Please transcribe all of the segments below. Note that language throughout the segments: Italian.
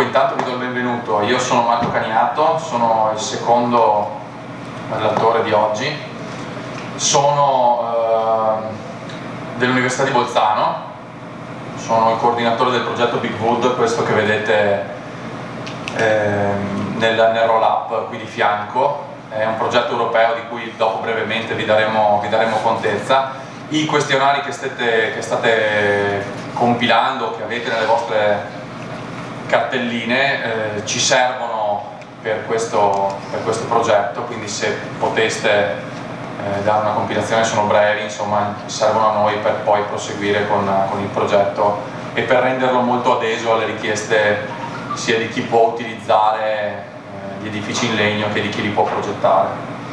intanto vi do il benvenuto. Io sono Marco Caniato, sono il secondo relatore di oggi. Sono dell'Università di Bolzano, sono il coordinatore del progetto Big Wood, questo che vedete nel roll-up qui di fianco. È un progetto europeo di cui dopo brevemente vi daremo contezza. I questionari che state compilando, che avete nelle vostre cartelline, ci servono per questo progetto, quindi se poteste dare una compilazione, sono brevi, insomma servono a noi per poi proseguire con il progetto e per renderlo molto adeso alle richieste sia di chi può utilizzare gli edifici in legno che di chi li può progettare.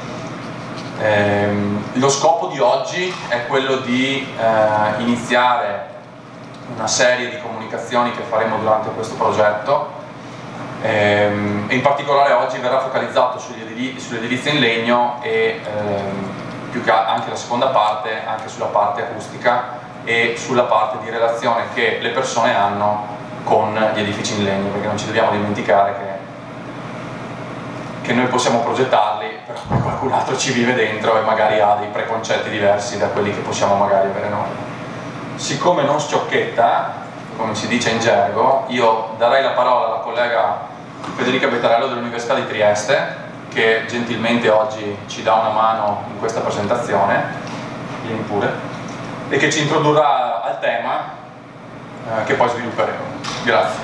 Lo scopo di oggi è quello di iniziare una serie di comunicazioni che faremo durante questo progetto e in particolare oggi verrà focalizzato sull'edilizia in legno e più che anche la seconda parte, anche sulla parte acustica e sulla parte di relazione che le persone hanno con gli edifici in legno, perché non ci dobbiamo dimenticare che noi possiamo progettarli, però poi qualcun altro ci vive dentro e magari ha dei preconcetti diversi da quelli che possiamo magari avere noi. Siccome non sciocchetta, come si dice in gergo, io darei la parola alla collega Federica Bettarello dell'Università di Trieste, che gentilmente oggi ci dà una mano in questa presentazione, vieni pure, e che ci introdurrà al tema che poi svilupperemo. Grazie.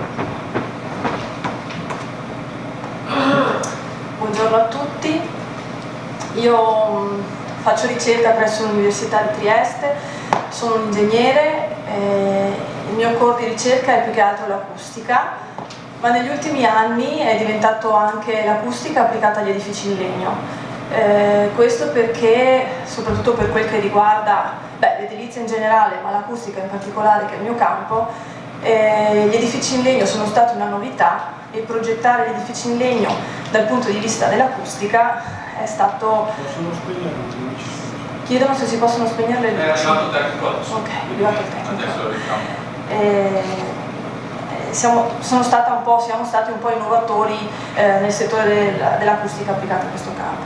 Buongiorno a tutti, io faccio ricerca presso l'Università di Trieste, sono un ingegnere, il mio core di ricerca è più che altro l'acustica, ma negli ultimi anni è diventato anche l'acustica applicata agli edifici in legno. Questo perché, soprattutto per quel che riguarda l'edilizia in generale, ma l'acustica in particolare, che è il mio campo, gli edifici in legno sono stati una novità e progettare gli edifici in legno dal punto di vista dell'acustica è stato... Chiedono se si possono spegnere le luci. È arrivato il tecnico adesso. Ok, è arrivato il tecnico. Adesso lo diciamo. Siamo stati un po' innovatori nel settore dell'acustica applicata a questo campo.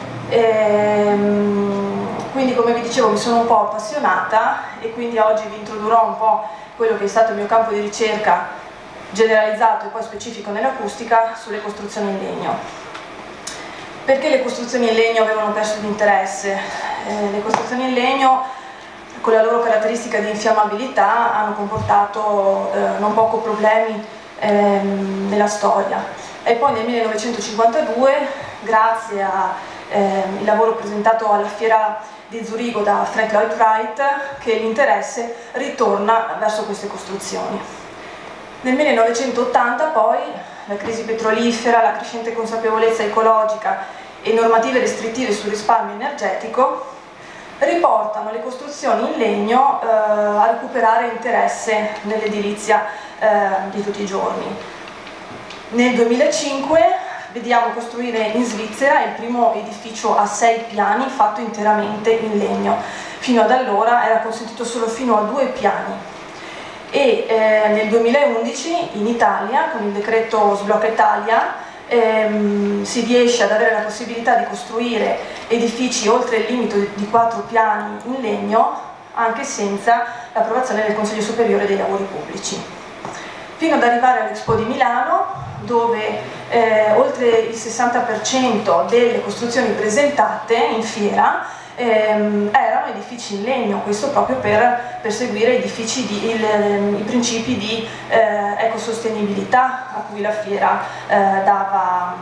Quindi, come vi dicevo, mi sono un po' appassionata e quindi oggi vi introdurrò un po' quello che è stato il mio campo di ricerca generalizzato e poi specifico nell'acustica sulle costruzioni in legno. Perché le costruzioni in legno avevano perso di interesse? Le costruzioni in legno, con la loro caratteristica di infiammabilità, hanno comportato non poco problemi nella storia. E poi nel 1952, grazie al lavoro presentato alla fiera di Zurigo da Frank Lloyd Wright, che l'interesse ritorna verso queste costruzioni. Nel 1980 poi la crisi petrolifera, la crescente consapevolezza ecologica e normative restrittive sul risparmio energetico riportano le costruzioni in legno a recuperare interesse nell'edilizia di tutti i giorni. Nel 2005 vediamo costruire in Svizzera il primo edificio a 6 piani fatto interamente in legno. Fino ad allora era consentito solo fino a 2 piani. E nel 2011 in Italia, con il decreto Sblocca Italia, si riesce ad avere la possibilità di costruire edifici oltre il limite di 4 piani in legno, anche senza l'approvazione del Consiglio Superiore dei Lavori Pubblici. Fino ad arrivare all'Expo di Milano, dove oltre il 60% delle costruzioni presentate in fiera erano edifici in legno, questo proprio per perseguire i principi di ecosostenibilità a cui la fiera dava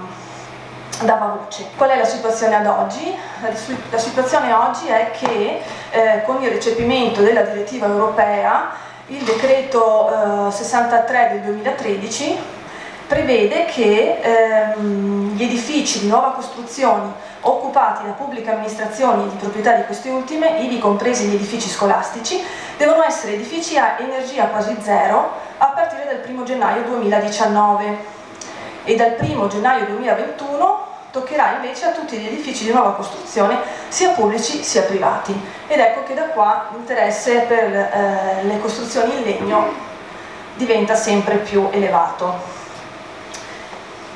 voce. Qual è la situazione ad oggi? La situazione oggi è che con il recepimento della direttiva europea, il decreto 63 del 2013 prevede che gli edifici di nuova costruzione occupati da pubbliche amministrazioni e di proprietà di queste ultime, ivi compresi gli edifici scolastici, devono essere edifici a energia quasi zero a partire dal 1 gennaio 2019 e dal 1 gennaio 2021 toccherà invece a tutti gli edifici di nuova costruzione, sia pubblici sia privati. Ed ecco che da qua l'interesse per le costruzioni in legno diventa sempre più elevato.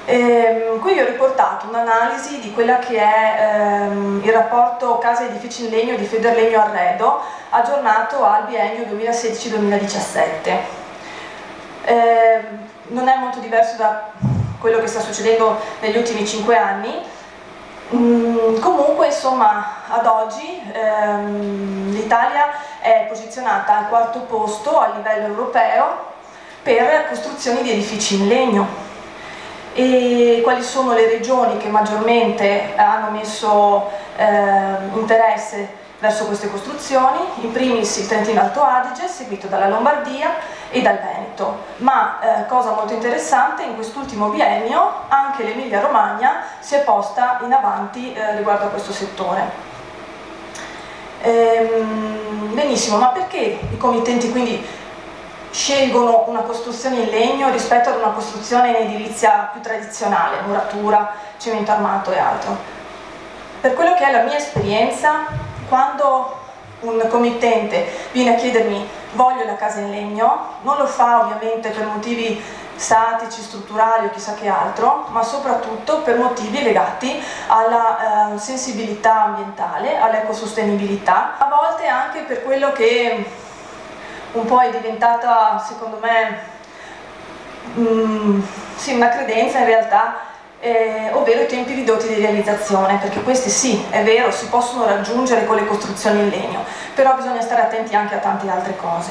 Qui vi ho riportato un'analisi di quella che è il rapporto Case e edifici in legno di Federlegno Arredo, aggiornato al biennio 2016-2017. Non è molto diverso da quello che sta succedendo negli ultimi 5 anni. Comunque, insomma, ad oggi l'Italia è posizionata al 4º posto a livello europeo per costruzioni di edifici in legno. E quali sono le regioni che maggiormente hanno messo interesse verso queste costruzioni? In primis il Trentino Alto Adige, seguito dalla Lombardia e dal Veneto, ma cosa molto interessante, in quest'ultimo biennio anche l'Emilia Romagna si è posta in avanti riguardo a questo settore. Benissimo, ma perché i committenti quindi scelgono una costruzione in legno rispetto ad una costruzione in edilizia più tradizionale, muratura, cemento armato e altro? Per quello che è la mia esperienza, quando un committente viene a chiedermi voglio la casa in legno, non lo fa ovviamente per motivi statici, strutturali o chissà che altro, ma soprattutto per motivi legati alla sensibilità ambientale, all'ecosostenibilità, a volte anche per quello che un po' è diventata, secondo me, sì, una credenza in realtà, ovvero i tempi ridotti di realizzazione, perché questi sì, è vero, si possono raggiungere con le costruzioni in legno, però bisogna stare attenti anche a tante altre cose.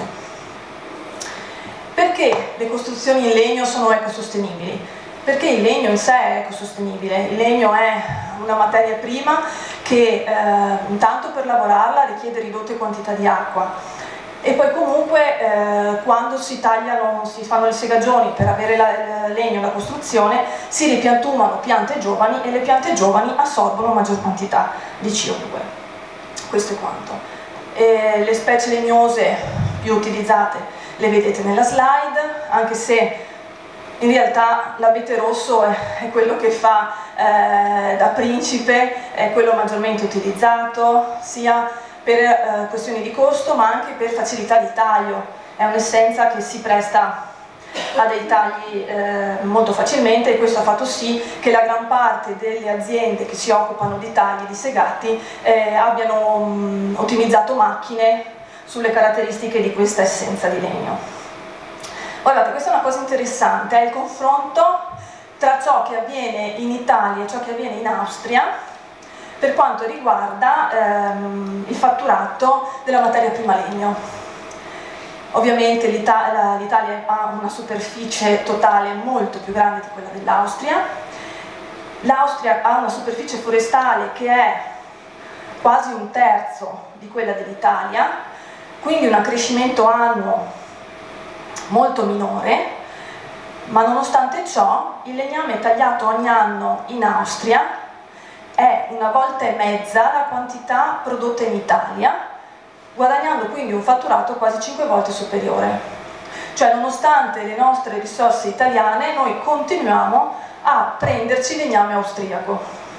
Perché le costruzioni in legno sono ecosostenibili? Perché il legno in sé è ecosostenibile, il legno è una materia prima che intanto per lavorarla richiede ridotte quantità di acqua, e poi comunque quando si tagliano, si fanno le segaggioni per avere il legno da costruzione, si ripiantumano piante giovani e le piante giovani assorbono maggior quantità di CO2. Questo è quanto. Le specie legnose più utilizzate le vedete nella slide, anche se in realtà l'abete rosso è quello che fa da principe, è quello maggiormente utilizzato, sia per questioni di costo ma anche per facilità di taglio. È un'essenza che si presta a dei tagli molto facilmente, e questo ha fatto sì che la gran parte delle aziende che si occupano di tagli di segati abbiano ottimizzato macchine sulle caratteristiche di questa essenza di legno. Guardate, questa è una cosa interessante, è il confronto tra ciò che avviene in Italia e ciò che avviene in Austria per quanto riguarda il fatturato della materia prima legno. Ovviamente l'Italia ha una superficie totale molto più grande di quella dell'Austria. L'Austria ha una superficie forestale che è quasi 1/3 di quella dell'Italia, quindi un accrescimento annuo molto minore, ma nonostante ciò il legname tagliato ogni anno in Austria è 1,5 volte la quantità prodotta in Italia, guadagnando quindi un fatturato quasi 5 volte superiore. Cioè, nonostante le nostre risorse italiane, noi continuiamo a prenderci legname austriaco.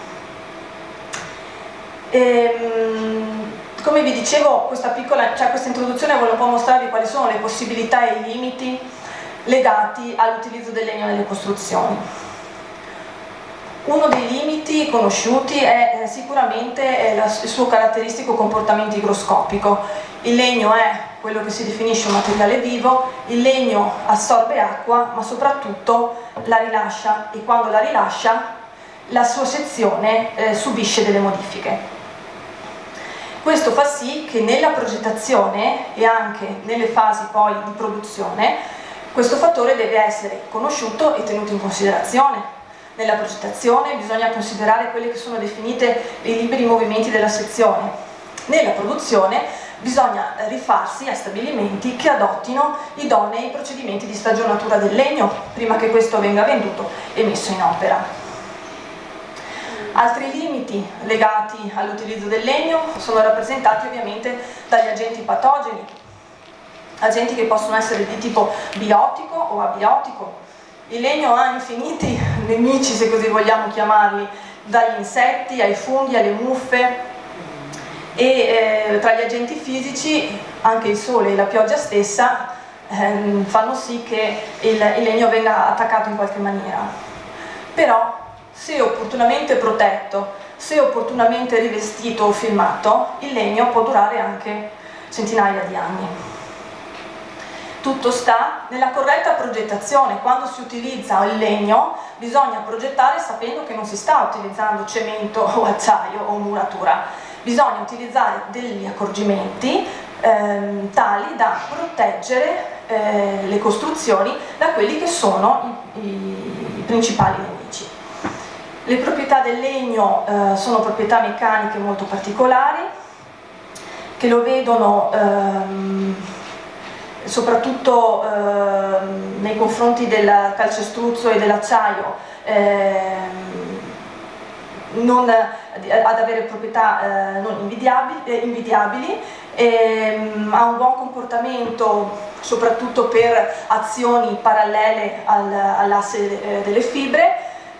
Come vi dicevo, questa introduzione vuole un po' mostrarvi quali sono le possibilità e i limiti legati all'utilizzo del legno nelle costruzioni. Uno dei limiti conosciuti è sicuramente il suo caratteristico comportamento igroscopico. Il legno è quello che si definisce un materiale vivo, il legno assorbe acqua, ma soprattutto la rilascia, e quando la rilascia la sua sezione subisce delle modifiche. Questo fa sì che nella progettazione e anche nelle fasi poi di produzione questo fattore deve essere conosciuto e tenuto in considerazione. Nella progettazione bisogna considerare quelle che sono definite i liberi movimenti della sezione. Nella produzione bisogna rifarsi a stabilimenti che adottino idonei procedimenti di stagionatura del legno prima che questo venga venduto e messo in opera. Altri limiti legati all'utilizzo del legno sono rappresentati ovviamente dagli agenti patogeni, agenti che possono essere di tipo biotico o abiotico. Il legno ha infiniti nemici, se così vogliamo chiamarli, dagli insetti ai funghi, alle muffe, e tra gli agenti fisici anche il sole e la pioggia stessa fanno sì che il legno venga attaccato in qualche maniera. però se opportunamente protetto, se opportunamente rivestito o filmato, il legno può durare anche centinaia di anni. Tutto sta nella corretta progettazione. Quando si utilizza il legno bisogna progettare sapendo che non si sta utilizzando cemento o acciaio o muratura, bisogna utilizzare degli accorgimenti tali da proteggere le costruzioni da quelli che sono i principali nemici. Le proprietà del legno sono proprietà meccaniche molto particolari che lo vedono soprattutto nei confronti del calcestruzzo e dell'acciaio ad avere proprietà non invidiabili, ha un buon comportamento soprattutto per azioni parallele all'asse delle fibre,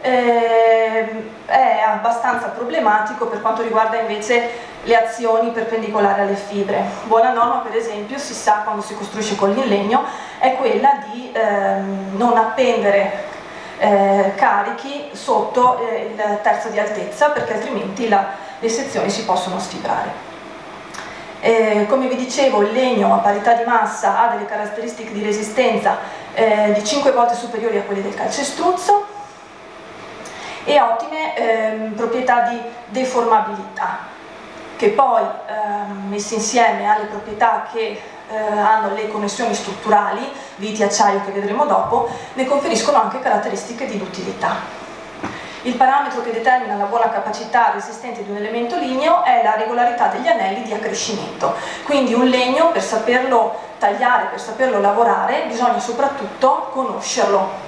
è abbastanza problematico per quanto riguarda invece le azioni perpendicolari alle fibre. Buona norma, per esempio, si sa quando si costruisce con il legno, è quella di non appendere carichi sotto il terzo di altezza, perché altrimenti le sezioni si possono sfibrare. Come vi dicevo, il legno a parità di massa ha delle caratteristiche di resistenza di 5 volte superiori a quelle del calcestruzzo e ottime proprietà di deformabilità, che poi messe insieme alle proprietà che hanno le connessioni strutturali, viti acciaio che vedremo dopo, ne conferiscono anche caratteristiche di duttilità. Il parametro che determina la buona capacità resistente di un elemento ligneo è la regolarità degli anelli di accrescimento. Quindi un legno, per saperlo tagliare, per saperlo lavorare, bisogna soprattutto conoscerlo.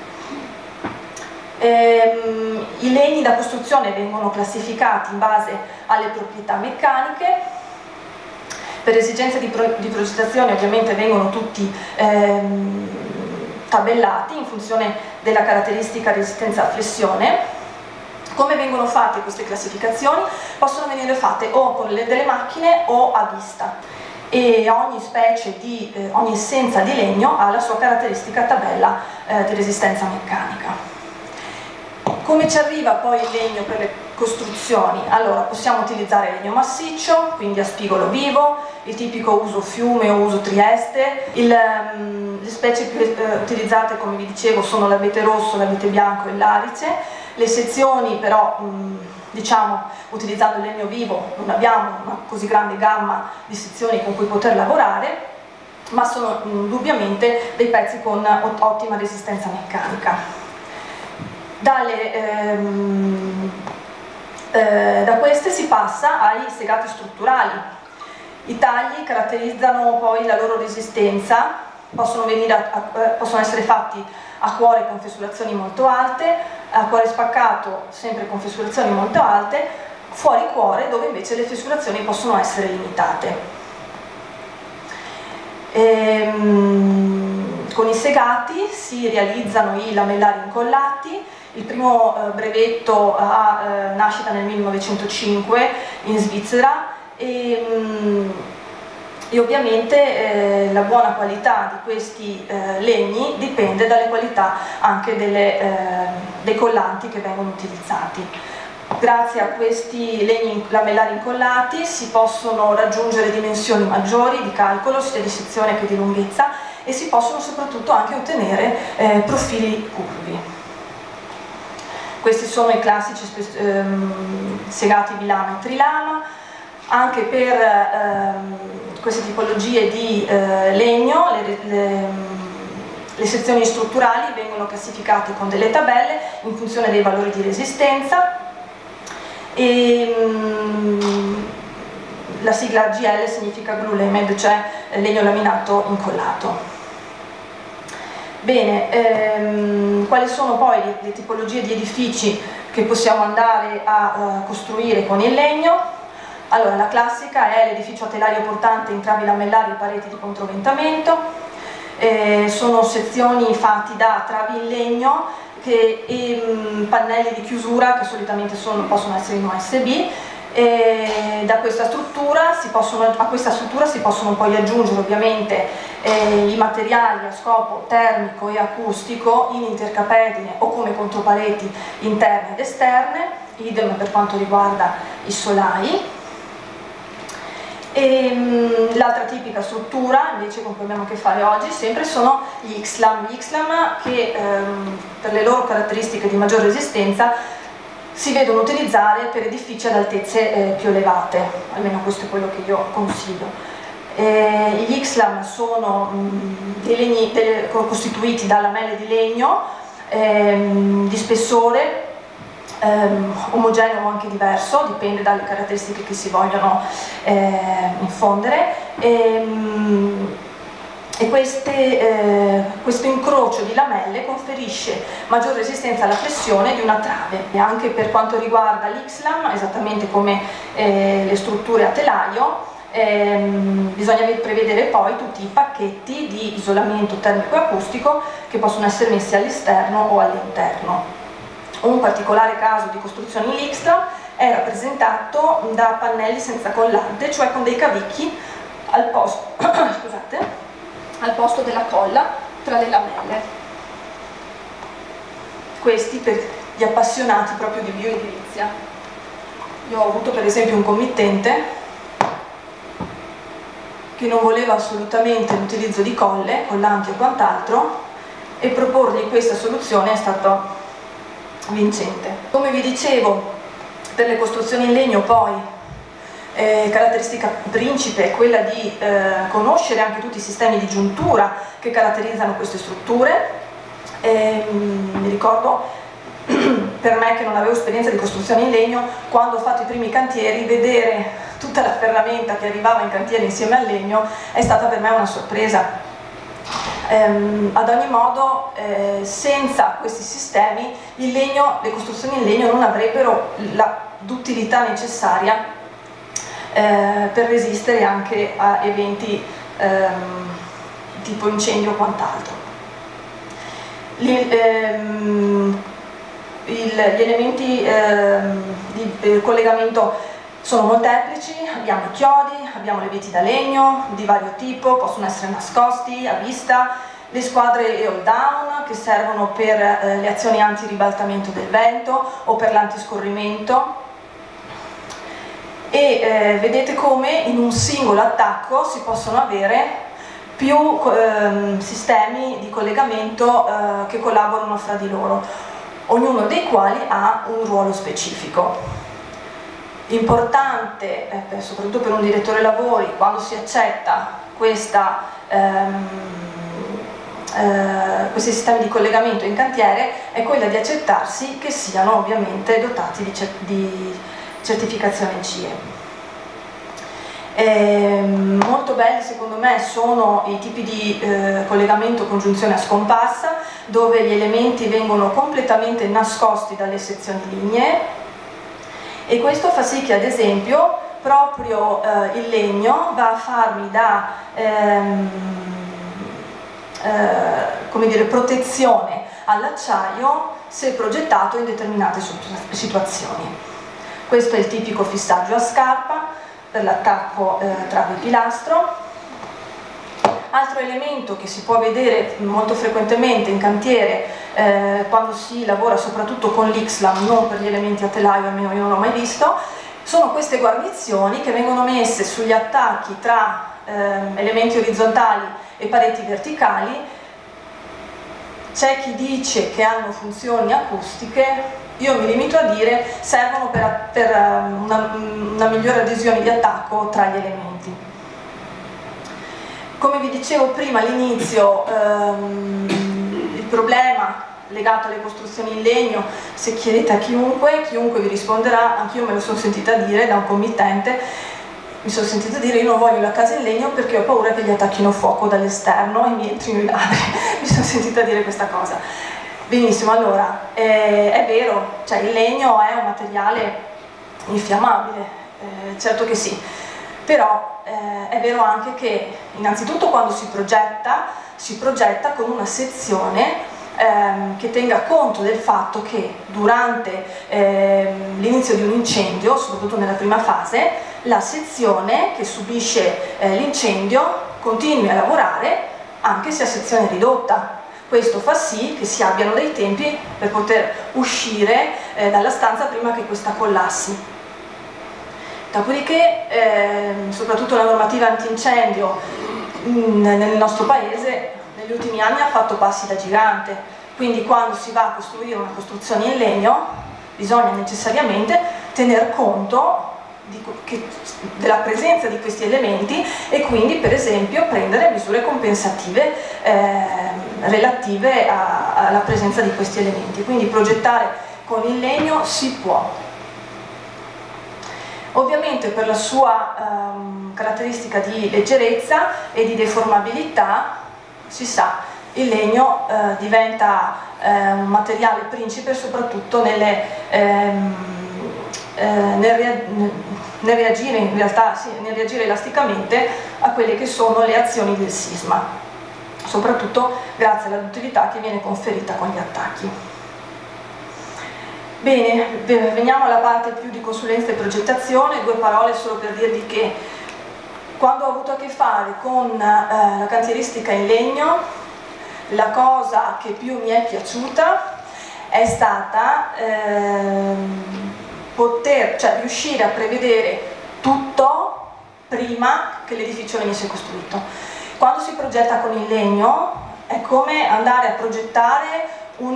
I legni da costruzione vengono classificati in base alle proprietà meccaniche. Per esigenze di progettazione ovviamente vengono tutti tabellati in funzione della caratteristica resistenza a flessione. Come vengono fatte queste classificazioni? Possono venire fatte o con delle macchine o a vista, e ogni essenza di legno ha la sua caratteristica tabella di resistenza meccanica. Come ci arriva poi il legno per le costruzioni? Allora, possiamo utilizzare legno massiccio, quindi a spigolo vivo, il tipico uso Fiume o uso Trieste. Le specie più utilizzate, come vi dicevo, sono l'abete rosso, l'abete bianco e l'arice. Le sezioni però, diciamo, utilizzando il legno vivo non abbiamo una così grande gamma di sezioni con cui poter lavorare, ma sono indubbiamente dei pezzi con ottima resistenza meccanica. Da queste si passa ai segati strutturali. I tagli caratterizzano poi la loro resistenza, possono essere fatti a cuore con fessurazioni molto alte, a cuore spaccato sempre con fessurazioni molto alte, fuori cuore dove invece le fessurazioni possono essere limitate. Con i segati si realizzano i lamellari incollati. Il primo brevetto ha nascita nel 1905 in Svizzera e ovviamente la buona qualità di questi legni dipende dalle qualità anche dei collanti che vengono utilizzati. Grazie a questi legni lamellari incollati si possono raggiungere dimensioni maggiori di calcolo, sia di sezione che di lunghezza, e si possono soprattutto anche ottenere profili curvi. Questi sono i classici segati bilama e trilama. Anche per queste tipologie di legno le sezioni strutturali vengono classificate con delle tabelle in funzione dei valori di resistenza e la sigla GL significa glue lamed, cioè legno laminato incollato. Bene, quali sono poi le tipologie di edifici che possiamo andare a costruire con il legno? Allora, la classica è l'edificio a telaio portante in travi lamellari e pareti di controventamento. Sono sezioni fatti da travi in legno e pannelli di chiusura che solitamente possono essere in USB. E a questa struttura si possono poi aggiungere ovviamente i materiali a scopo termico e acustico in intercapedine o come contropareti interne ed esterne, idem per quanto riguarda i solai. L'altra tipica struttura invece con cui abbiamo a che fare oggi sempre sono gli X-Slam. Gli X-Slam che per le loro caratteristiche di maggior resistenza si vedono utilizzare per edifici ad altezze più elevate, almeno questo è quello che io consiglio. Gli X-Slam sono dei legni costituiti da lamelle di legno di spessore omogeneo o anche diverso, dipende dalle caratteristiche che si vogliono infondere. E questo incrocio di lamelle conferisce maggior resistenza alla pressione di una trave. E anche per quanto riguarda l'X-Slam, esattamente come le strutture a telaio, bisogna prevedere poi tutti i pacchetti di isolamento termico e acustico che possono essere messi all'esterno o all'interno. Un particolare caso di costruzione in X-Slam è rappresentato da pannelli senza collante, cioè con dei cavicchi al posto, scusate, al posto della colla tra le lamelle. Questi per gli appassionati proprio di bioedilizia. Io ho avuto per esempio un committente che non voleva assolutamente l'utilizzo di colle, collanti o quant'altro, e proporgli questa soluzione è stato vincente. Come vi dicevo, per le costruzioni in legno poi caratteristica principe è quella di conoscere anche tutti i sistemi di giuntura che caratterizzano queste strutture. Mi ricordo per me che non avevo esperienza di costruzione in legno, quando ho fatto i primi cantieri, vedere tutta la ferramenta che arrivava in cantiere insieme al legno è stata per me una sorpresa. Ad ogni modo, senza questi sistemi le costruzioni in legno non avrebbero la duttilità necessaria per resistere anche a eventi tipo incendio o quant'altro. Gli elementi di collegamento sono molteplici, abbiamo i chiodi, abbiamo le viti da legno di vario tipo, possono essere nascosti a vista, le squadre hold down che servono per le azioni anti-ribaltamento del vento o per l'antiscorrimento. E vedete come in un singolo attacco si possono avere più sistemi di collegamento che collaborano fra di loro, ognuno dei quali ha un ruolo specifico. Importante, soprattutto per un direttore lavori, quando si accetta questi sistemi di collegamento in cantiere, è quella di accettarsi che siano ovviamente dotati di certificazione CE. Molto belli secondo me sono i tipi di collegamento congiunzione a scompassa, dove gli elementi vengono completamente nascosti dalle sezioni lignee, e questo fa sì che ad esempio proprio il legno va a farmi da come dire, protezione all'acciaio se progettato in determinate situazioni. Questo è il tipico fissaggio a scarpa per l'attacco trave-pilastro. Altro elemento che si può vedere molto frequentemente in cantiere quando si lavora soprattutto con l'X-Slam, non per gli elementi a telaio, almeno io non l'ho mai visto, sono queste guarnizioni che vengono messe sugli attacchi tra elementi orizzontali e pareti verticali. C'è chi dice che hanno funzioni acustiche, io mi limito a dire servono per una migliore adesione di attacco tra gli elementi. Come vi dicevo prima all'inizio, il problema legato alle costruzioni in legno, se chiedete a chiunque vi risponderà, anch'io me lo sono sentita dire da un committente, mi sono sentita dire io non voglio la casa in legno perché ho paura che gli attacchino fuoco dall'esterno e mi entrino i ladri. Mi sono sentita dire questa cosa. Benissimo, allora, è vero, cioè il legno è un materiale infiammabile, certo che sì, però è vero anche che innanzitutto quando si progetta con una sezione che tenga conto del fatto che durante l'inizio di un incendio, soprattutto nella prima fase, la sezione che subisce l'incendio continui a lavorare anche se a sezione ridotta. Questo fa sì che si abbiano dei tempi per poter uscire dalla stanza prima che questa collassi. Dopodiché, soprattutto la normativa antincendio nel nostro paese negli ultimi anni ha fatto passi da gigante, quindi quando si va a costruire una costruzione in legno bisogna necessariamente tener conto della presenza di questi elementi e quindi per esempio prendere misure compensative relative alla presenza di questi elementi. Quindi progettare con il legno si può. Ovviamente per la sua caratteristica di leggerezza e di deformabilità, si sa, il legno diventa un materiale principe soprattutto nel reagire, in realtà sì, nel reagire elasticamente a quelle che sono le azioni del sisma, soprattutto grazie alla duttilità che viene conferita con gli attacchi. Bene, veniamo alla parte più di consulenza e progettazione. Due parole solo per dirvi che quando ho avuto a che fare con la cantieristica in legno, la cosa che più mi è piaciuta è stata riuscire a prevedere tutto prima che l'edificio venisse costruito. Quando si progetta con il legno è come andare a progettare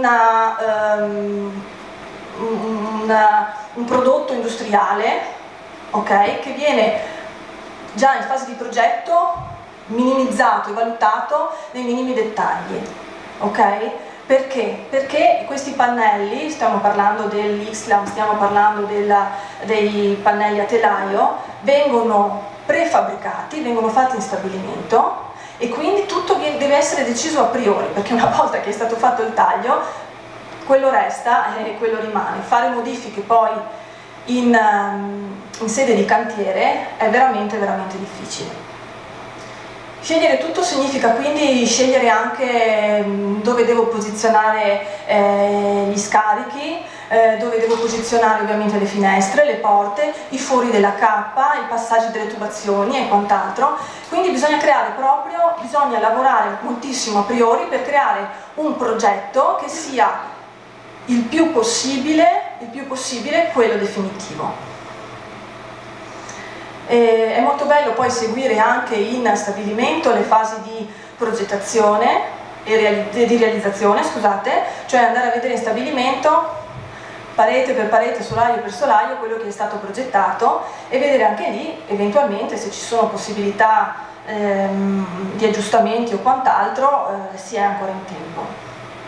un prodotto industriale, okay, che viene già in fase di progetto minimizzato e valutato nei minimi dettagli, ok? Perché? Perché questi pannelli, stiamo parlando dell'Ixlam, stiamo parlando dei pannelli a telaio, vengono prefabbricati, vengono fatti in stabilimento e quindi tutto deve essere deciso a priori, perché una volta che è stato fatto il taglio, quello resta e quello rimane. Fare modifiche poi in sede di cantiere è veramente difficile. Scegliere tutto significa quindi scegliere anche dove devo posizionare gli scarichi, dove devo posizionare ovviamente le finestre, le porte, i fori della cappa, i passaggi delle tubazioni e quant'altro. Quindi bisogna lavorare moltissimo a priori per creare un progetto che sia il più possibile quello definitivo. È molto bello poi seguire anche in stabilimento le fasi di progettazione e di realizzazione, scusate, cioè andare a vedere in stabilimento parete per parete, solaio per solaio quello che è stato progettato e vedere anche lì eventualmente se ci sono possibilità di aggiustamenti o quant'altro, si è ancora in tempo.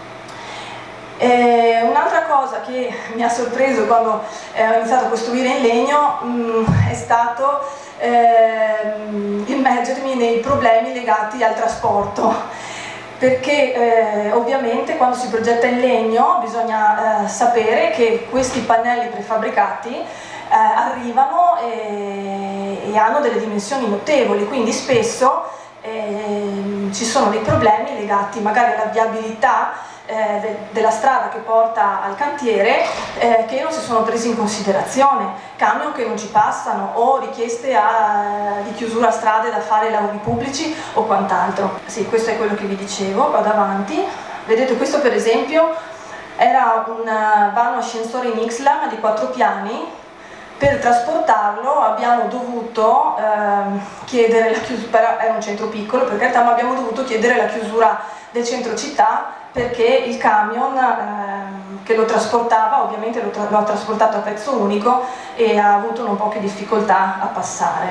Un'altra cosa che mi ha sorpreso quando ho iniziato a costruire in legno è stato immergermi nei problemi legati al trasporto, perché ovviamente quando si progetta in legno bisogna sapere che questi pannelli prefabbricati arrivano e hanno delle dimensioni notevoli, quindi spesso ci sono dei problemi legati magari alla viabilità della strada che porta al cantiere che non si sono presi in considerazione, camion che non ci passano o richieste di chiusura a strade da fare lavori pubblici o quant'altro. Sì, questo è quello che vi dicevo, vado avanti. Vedete, questo per esempio era un vano ascensore in Ixlam di 4 piani. Per trasportarlo abbiamo dovuto chiedere la chiusura, era un centro piccolo per carità, ma abbiamo dovuto chiedere la chiusura del centro città perché il camion che lo trasportava ovviamente lo ha trasportato a pezzo unico e ha avuto un po' più difficoltà a passare.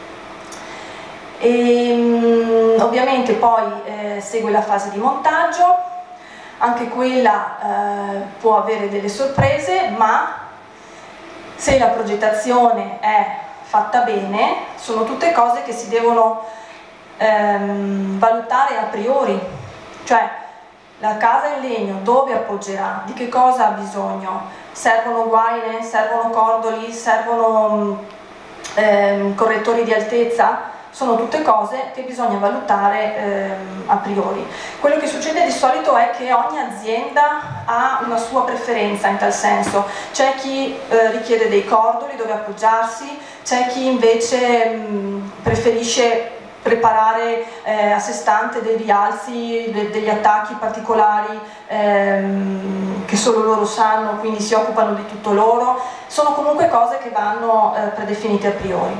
Ovviamente poi segue la fase di montaggio, anche quella può avere delle sorprese, ma se la progettazione è fatta bene sono tutte cose che si devono valutare a priori, cioè la casa in legno dove appoggerà, di che cosa ha bisogno, servono guaine, servono cordoli, servono correttori di altezza, sono tutte cose che bisogna valutare a priori. Quello che succede di solito è che ogni azienda ha una sua preferenza in tal senso. C'è chi richiede dei cordoli dove appoggiarsi, c'è chi invece preferisce preparare a sé stante dei rialzi, degli attacchi particolari che solo loro sanno, quindi si occupano di tutto loro. Sono comunque cose che vanno predefinite a priori.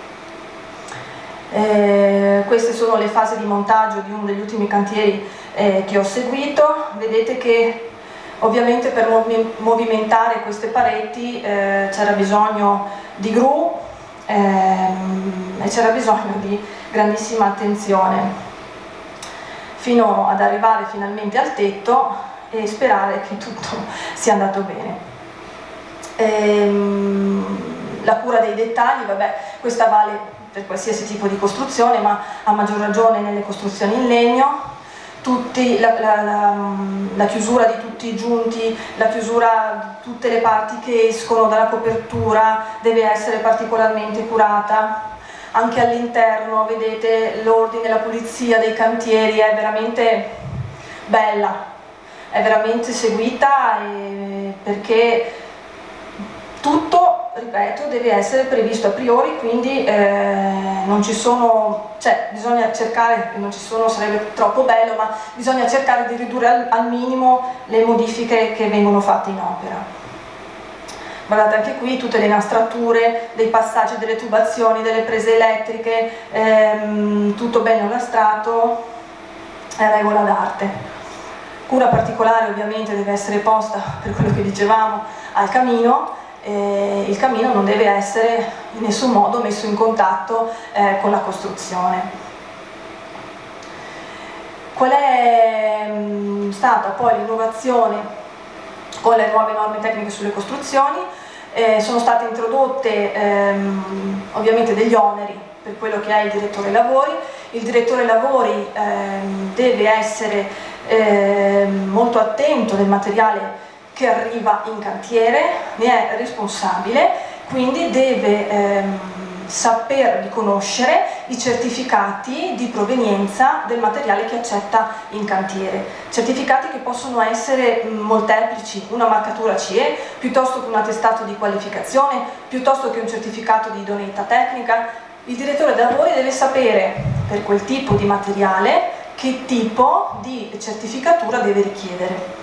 Queste sono le fasi di montaggio di uno degli ultimi cantieri che ho seguito. Vedete che ovviamente per movimentare queste pareti c'era bisogno di gru e c'era bisogno di grandissima attenzione fino ad arrivare finalmente al tetto e sperare che tutto sia andato bene. La cura dei dettagli, vabbè, questa vale per qualsiasi tipo di costruzione, ma a maggior ragione nelle costruzioni in legno. La chiusura di tutti i giunti, la chiusura di tutte le parti che escono dalla copertura deve essere particolarmente curata. Anche all'interno, vedete, l'ordine, la pulizia dei cantieri è veramente bella, è veramente seguita, perché tutto, ripeto, deve essere previsto a priori, quindi non ci sono, cioè bisogna cercare, non ci sono, sarebbe troppo bello, ma bisogna cercare di ridurre al minimo le modifiche che vengono fatte in opera. Guardate anche qui tutte le nastrature, dei passaggi delle tubazioni, delle prese elettriche, tutto bene illustrato, è regola d'arte. Cura particolare ovviamente deve essere posta, per quello che dicevamo, al camino. Il camino non deve essere in nessun modo messo in contatto con la costruzione. Qual è stata poi l'innovazione con le nuove norme tecniche sulle costruzioni? Sono state introdotte ovviamente degli oneri per quello che è il direttore lavori. Il direttore lavori deve essere molto attento del materiale che arriva in cantiere, ne è responsabile, quindi deve saper riconoscere i certificati di provenienza del materiale che accetta in cantiere. Certificati che possono essere molteplici, una marcatura CE, piuttosto che un attestato di qualificazione, piuttosto che un certificato di idoneità tecnica. Il direttore dei lavori deve sapere per quel tipo di materiale che tipo di certificatura deve richiedere.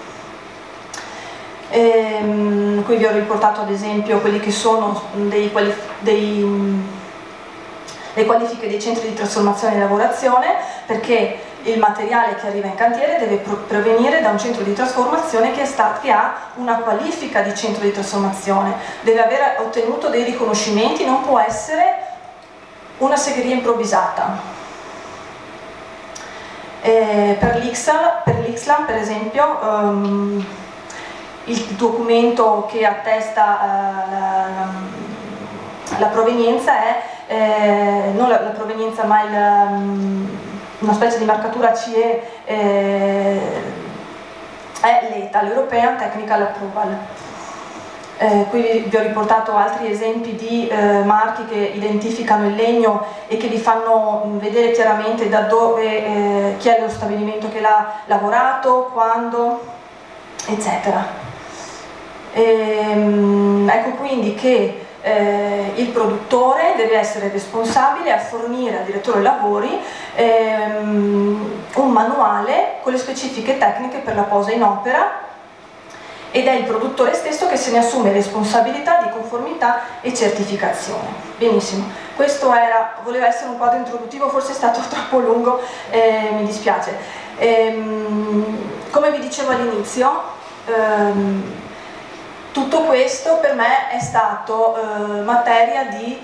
Qui vi ho riportato ad esempio quelli che sono le qualifiche dei centri di trasformazione e lavorazione, perché il materiale che arriva in cantiere deve provenire da un centro di trasformazione che ha una qualifica di centro di trasformazione, deve aver ottenuto dei riconoscimenti, non può essere una segheria improvvisata. Per l'Ixlam per esempio il documento che attesta la provenienza è non la provenienza ma una specie di marcatura CE, è l'ETA, l'European Technical Approval. Qui vi ho riportato altri esempi di marchi che identificano il legno e che vi fanno vedere chiaramente da dove, chi è lo stabilimento che l'ha lavorato, quando, eccetera. Ecco quindi che il produttore deve essere responsabile a fornire al direttore dei lavori un manuale con le specifiche tecniche per la posa in opera, ed è il produttore stesso che se ne assume responsabilità di conformità e certificazione. Benissimo, questo voleva essere un quadro introduttivo, forse è stato troppo lungo, mi dispiace. Come vi dicevo all'inizio, tutto questo per me è stato materia di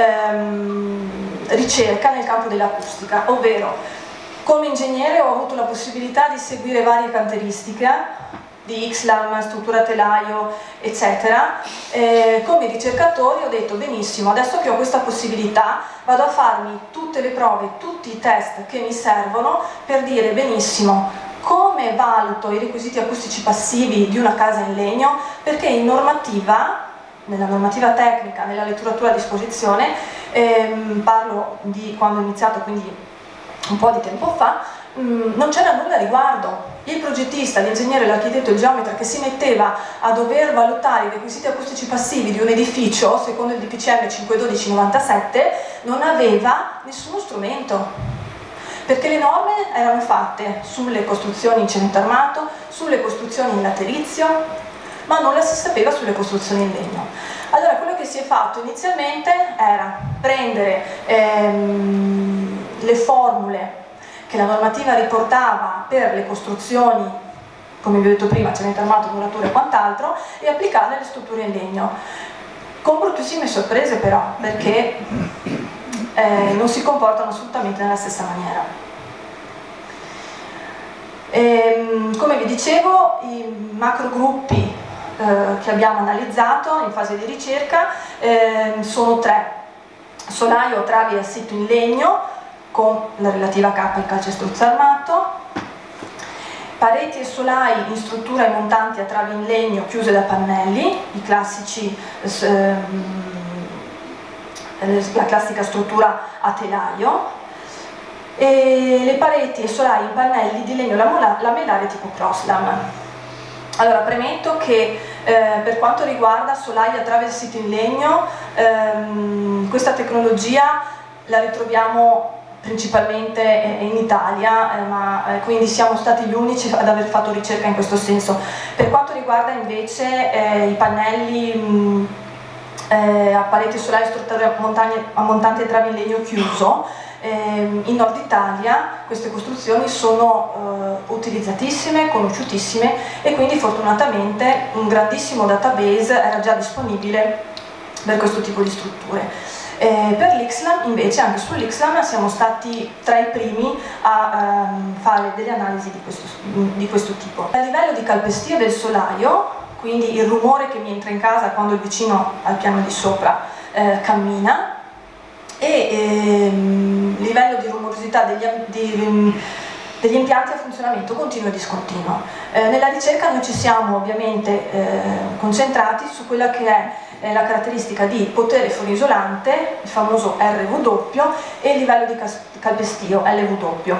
ricerca nel campo dell'acustica, ovvero come ingegnere ho avuto la possibilità di seguire varie canteristiche di Ixlam, struttura telaio, eccetera. Come ricercatore ho detto benissimo, adesso che ho questa possibilità vado a farmi tutte le prove, tutti i test che mi servono per dire benissimo come valuto i requisiti acustici passivi di una casa in legno, perché in normativa nella normativa tecnica, nella letteratura a disposizione, parlo di quando ho iniziato, quindi un po' di tempo fa, non c'era nulla a riguardo. Il progettista, l'ingegnere, l'architetto e il geometra che si metteva a dover valutare i requisiti acustici passivi di un edificio secondo il DPCM 512/97 non aveva nessuno strumento, perché le norme erano fatte sulle costruzioni in cemento armato, sulle costruzioni in laterizio, ma non la si sapeva sulle costruzioni in legno. Allora quello che si è fatto inizialmente era prendere le formule che la normativa riportava per le costruzioni, come vi ho detto prima, cemento armato, murature e quant'altro, e applicarle alle strutture in legno. Con bruttissime sorprese però, perché non si comportano assolutamente nella stessa maniera. Come vi dicevo, i macrogruppi che abbiamo analizzato in fase di ricerca sono 3: solaio, travi e assetto in legno con la relativa cappa e calcestruzzo armato, pareti e solai in struttura e montanti a travi in legno chiuse da pannelli, i classici, la classica struttura a telaio, e le pareti e solai in pannelli di legno lamellare tipo Crosslam. Allora, premetto che per quanto riguarda solai a travi e assetto in legno, questa tecnologia la ritroviamo principalmente in Italia, quindi siamo stati gli unici ad aver fatto ricerca in questo senso. Per quanto riguarda invece i pannelli a pareti solari, strutture a montanti e travi in legno chiuso, in Nord Italia queste costruzioni sono utilizzatissime, conosciutissime, e quindi fortunatamente un grandissimo database era già disponibile per questo tipo di strutture. Per l'Ixlam invece, anche sull'Ixlam siamo stati tra i primi a fare delle analisi di questo tipo. A livello di calpestio del solaio, quindi il rumore che mi entra in casa quando il vicino al piano di sopra cammina, e livello di rumorosità degli impianti a funzionamento continuo e discontinuo. Nella ricerca noi ci siamo ovviamente concentrati su quella che è la caratteristica di potere fonisolante, il famoso RW, e il livello di calpestio, LW.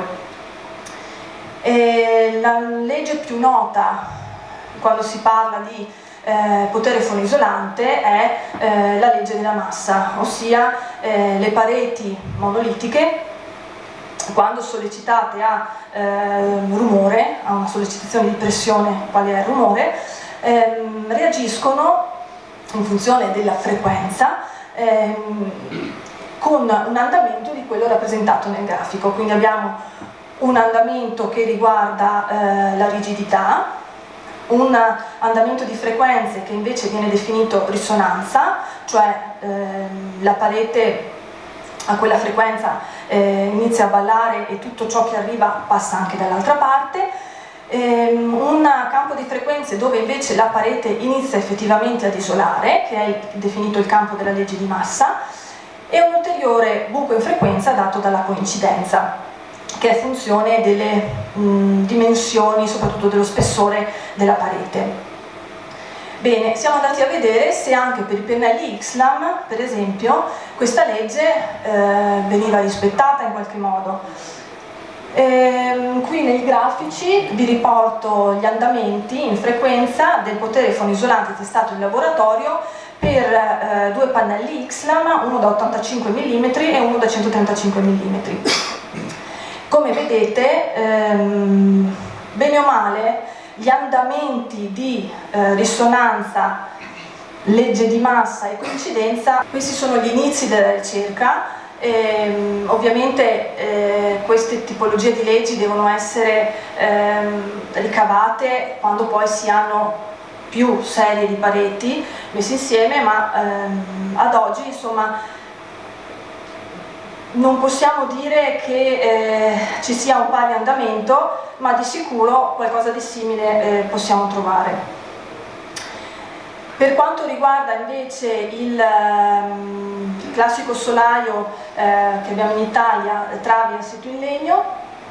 La legge più nota quando si parla di potere fonisolante è la legge della massa, ossia le pareti monolitiche, quando sollecitate a rumore, a una sollecitazione di pressione quale è il rumore, reagiscono in funzione della frequenza con un andamento di quello rappresentato nel grafico. Quindi abbiamo un andamento che riguarda la rigidità, un andamento di frequenze che invece viene definito risonanza, cioè la parete a quella frequenza inizia a ballare e tutto ciò che arriva passa anche dall'altra parte. Un campo di frequenze dove invece la parete inizia effettivamente ad isolare, che è definito il campo della legge di massa, e un ulteriore buco in frequenza dato dalla coincidenza, che è funzione delle dimensioni, soprattutto dello spessore della parete. Bene, siamo andati a vedere se anche per i pennelli Ixlam, per esempio, questa legge veniva rispettata in qualche modo. Qui nei grafici vi riporto gli andamenti in frequenza del potere fonisolante testato in laboratorio per due pannelli Ixlam, uno da 85 mm e uno da 135 mm. Come vedete, bene o male, gli andamenti di risonanza, legge di massa e coincidenza, questi sono gli inizi della ricerca. Ovviamente queste tipologie di leggi devono essere ricavate quando poi si hanno più serie di pareti messe insieme, ma ad oggi insomma non possiamo dire che ci sia un pari andamento, ma di sicuro qualcosa di simile possiamo trovare. Per quanto riguarda invece il classico solaio che abbiamo in Italia, travi e assetto in legno,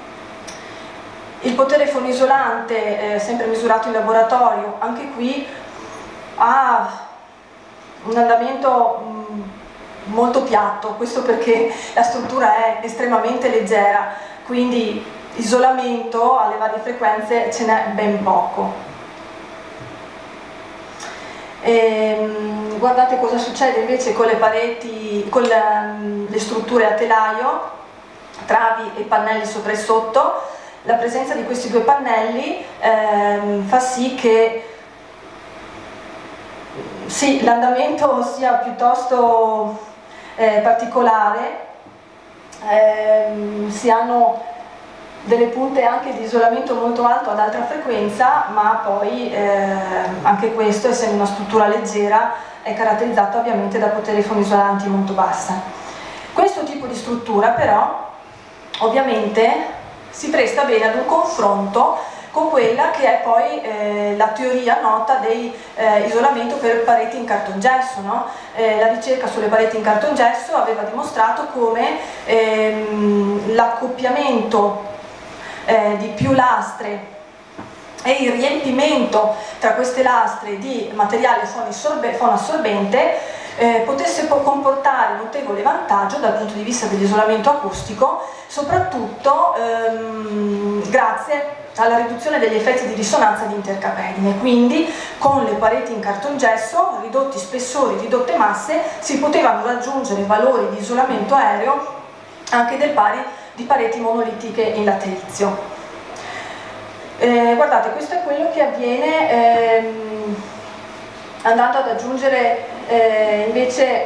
il potere fonisolante sempre misurato in laboratorio, anche qui ha un andamento molto piatto, questo perché la struttura è estremamente leggera, quindi isolamento alle varie frequenze ce n'è ben poco. Guardate cosa succede invece con le pareti, con le strutture a telaio, travi e pannelli sopra e sotto. La presenza di questi due pannelli fa sì che sì, l'andamento sia piuttosto particolare, si hanno delle punte anche di isolamento molto alto ad alta frequenza, ma poi anche questo, essendo una struttura leggera, è caratterizzato ovviamente da potere fonisolanti molto bassa. Questo tipo di struttura però ovviamente si presta bene ad un confronto con quella che è poi la teoria nota dell'isolamento per pareti in cartongesso, no? La ricerca sulle pareti in cartongesso aveva dimostrato come l'accoppiamento di più lastre e il riempimento tra queste lastre di materiale fonoassorbente potesse comportare notevole vantaggio dal punto di vista dell'isolamento acustico, soprattutto grazie alla riduzione degli effetti di risonanza di intercapedine. Quindi con le pareti in cartongesso, ridotti spessori, ridotte masse, si potevano raggiungere valori di isolamento aereo anche del pari di pareti monolitiche in laterizio. Guardate, questo è quello che avviene andando ad aggiungere invece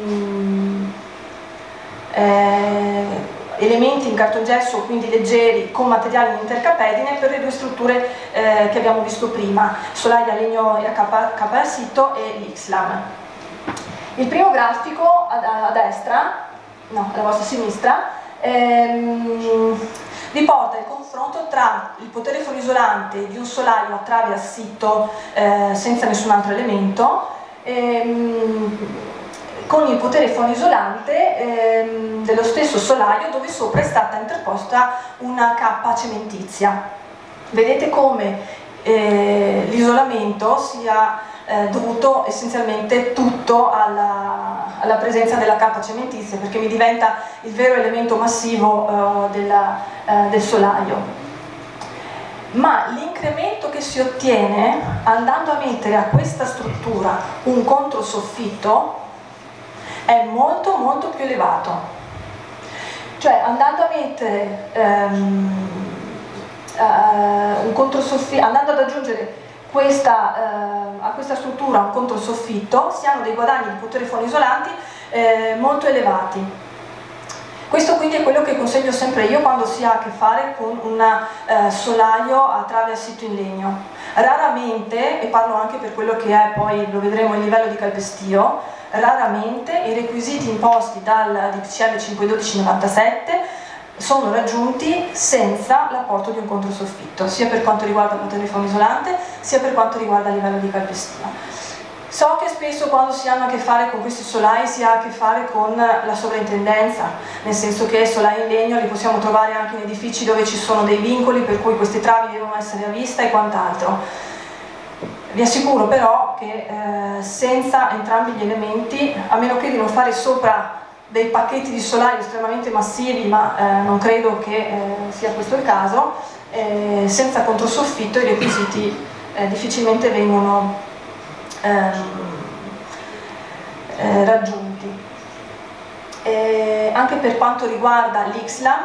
elementi in cartongesso, quindi leggeri, con materiali in intercapedine per le due strutture che abbiamo visto prima, solaia legno KSITO e l'Ixlam. Il primo grafico a destra, no, alla vostra sinistra, riporta il confronto tra il potere fonisolante di un solaio a travi a sito senza nessun altro elemento con il potere fonisolante dello stesso solaio dove sopra è stata interposta una cappa cementizia. Vedete come l'isolamento sia dovuto essenzialmente tutto alla presenza della cappa cementizia, perché mi diventa il vero elemento massivo del solaio. Ma l'incremento che si ottiene andando a mettere a questa struttura un controsoffitto è molto molto più elevato. Cioè andando a mettere un controsoffitto, andando ad aggiungere a questa struttura un controsoffitto, si hanno dei guadagni di potere fonisolanti molto elevati. Questo quindi è quello che consiglio sempre io quando si ha a che fare con un solaio a trave a sito in legno. Raramente, e parlo anche per quello che è poi, lo vedremo, il livello di calpestio, raramente i requisiti imposti dal DPCM 51297 sono raggiunti senza l'apporto di un controsoffitto, sia per quanto riguarda il potere fonisolante, sia per quanto riguarda il livello di calpestio. So che spesso quando si hanno a che fare con questi solai si ha a che fare con la sovrintendenza, nel senso che solai in legno li possiamo trovare anche in edifici dove ci sono dei vincoli per cui questi travi devono essere a vista e quant'altro. Vi assicuro però che senza entrambi gli elementi, a meno che di non fare sopra dei pacchetti di solaio estremamente massivi, ma non credo che sia questo il caso, senza controsoffitto i requisiti difficilmente vengono raggiunti. Anche per quanto riguarda l'Ixlam,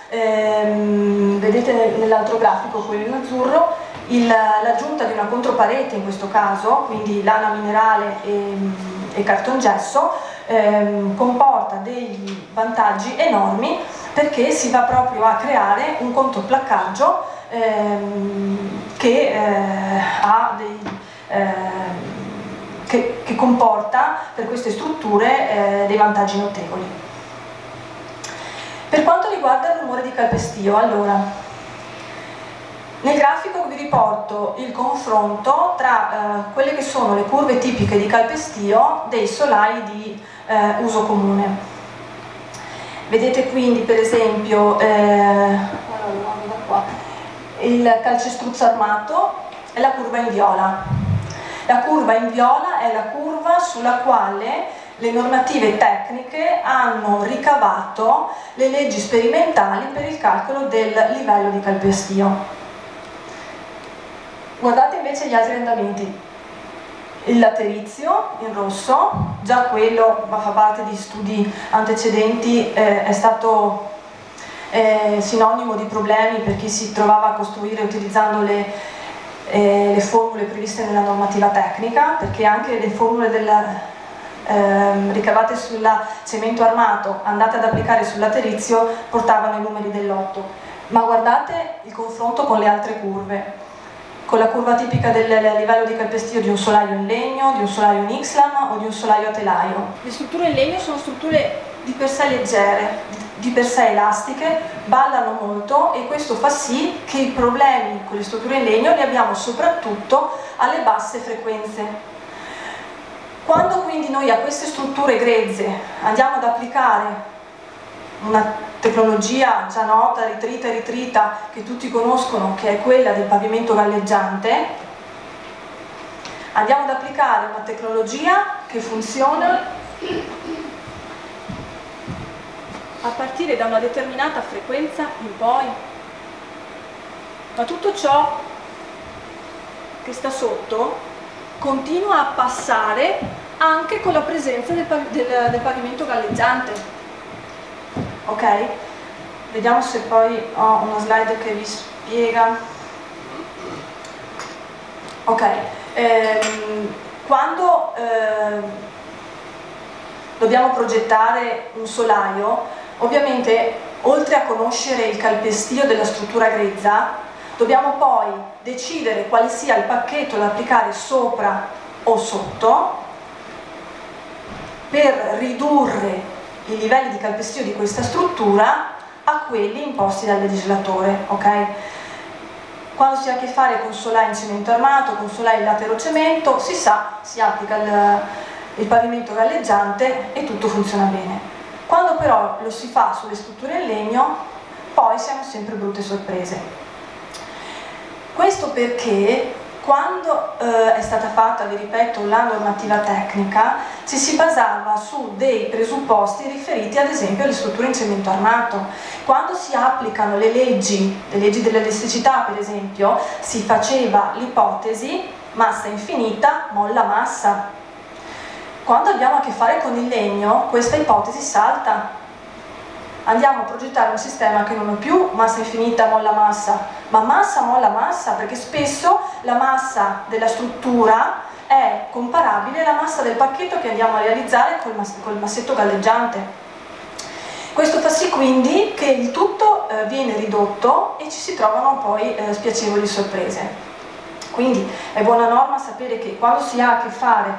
vedete nell'altro grafico, quello in azzurro, l'aggiunta di una controparete in questo caso, quindi lana minerale e cartongesso, comporta degli vantaggi enormi perché si va proprio a creare un controplaccaggio che comporta per queste strutture dei vantaggi notevoli. Per quanto riguarda il rumore di calpestio, allora, nel grafico vi riporto il confronto tra quelle che sono le curve tipiche di calpestio dei solai di uso comune. Vedete quindi per esempio il calcestruzzo armato e la curva in viola. La curva in viola è la curva sulla quale le normative tecniche hanno ricavato le leggi sperimentali per il calcolo del livello di calpestio. Guardate invece gli altri andamenti. Il laterizio in rosso, già quello, ma fa parte di studi antecedenti, è stato sinonimo di problemi per chi si trovava a costruire utilizzando le formule previste nella normativa tecnica, perché anche le formule ricavate sul cemento armato andate ad applicare sul laterizio portavano i numeri dell'8. Ma guardate il confronto con le altre curve, con la curva tipica del livello di calpestio di un solaio in legno, di un solaio in Ixlam o di un solaio a telaio. Le strutture in legno sono strutture di per sé leggere, di per sé elastiche, ballano molto e questo fa sì che i problemi con le strutture in legno li abbiamo soprattutto alle basse frequenze. Quando quindi noi a queste strutture grezze andiamo ad applicare una tecnologia già nota, ritrita e ritrita, che tutti conoscono, che è quella del pavimento galleggiante, andiamo ad applicare una tecnologia che funziona a partire da una determinata frequenza in poi, ma tutto ciò che sta sotto continua a passare anche con la presenza del pavimento galleggiante. Ok? Vediamo se poi ho una slide che vi spiega. Ok, quando dobbiamo progettare un solaio, ovviamente oltre a conoscere il calpestio della struttura grezza, dobbiamo poi decidere quale sia il pacchetto da applicare sopra o sotto per ridurre i livelli di calpestio di questa struttura a quelli imposti dal legislatore, ok? Quando si ha a che fare con solai in cemento armato, con solai in laterocemento, si sa, si applica il pavimento galleggiante e tutto funziona bene. Quando però lo si fa sulle strutture in legno, poi siamo sempre brutte sorprese. Questo perché quando è stata fatta, vi ripeto, la normativa tecnica, ci si basava su dei presupposti riferiti ad esempio alle strutture in cemento armato. Quando si applicano le leggi dell'elasticità per esempio, si faceva l'ipotesi massa infinita, molla massa. Quando abbiamo a che fare con il legno, questa ipotesi salta. Andiamo a progettare un sistema che non è più massa infinita, molla massa, ma massa, molla massa, perché spesso la massa della struttura è comparabile alla massa del pacchetto che andiamo a realizzare col massetto galleggiante. Questo fa sì quindi che il tutto viene ridotto e ci si trovano poi spiacevoli sorprese. Quindi è buona norma sapere che quando si ha a che fare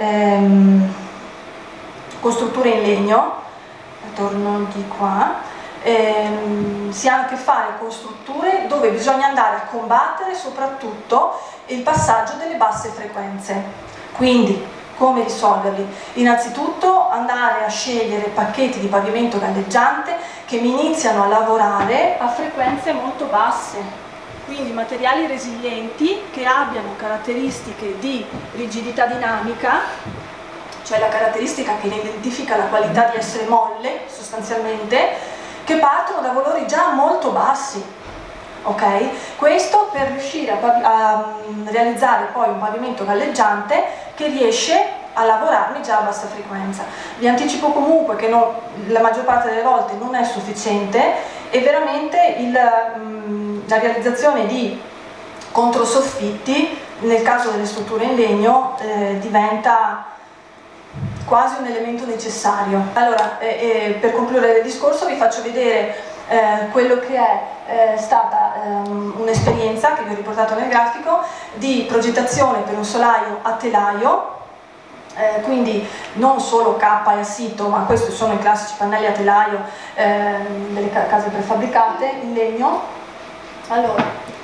con strutture in legno, torno di qua, si ha a che fare con strutture dove bisogna andare a combattere soprattutto il passaggio delle basse frequenze. Quindi come risolverli? Innanzitutto andare a scegliere pacchetti di pavimento galleggiante che mi iniziano a lavorare a frequenze molto basse, quindi materiali resilienti che abbiano caratteristiche di rigidità dinamica, cioè la caratteristica che ne identifica la qualità di essere molle sostanzialmente, che partono da valori già molto bassi, ok? Questo per riuscire a realizzare poi un pavimento galleggiante che riesce a lavorarmi già a bassa frequenza. Vi anticipo comunque che la maggior parte delle volte non è sufficiente e veramente la realizzazione di controsoffitti, nel caso delle strutture in legno, diventa quasi un elemento necessario. Allora, per concludere il discorso vi faccio vedere quello che è stata un'esperienza che vi ho riportato nel grafico di progettazione per un solaio a telaio, quindi non solo cappa e assito, ma questi sono i classici pannelli a telaio delle case prefabbricate in legno. Allora,